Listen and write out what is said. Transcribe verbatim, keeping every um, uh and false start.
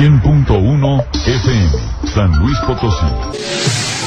cien punto uno F M, San Luis Potosí.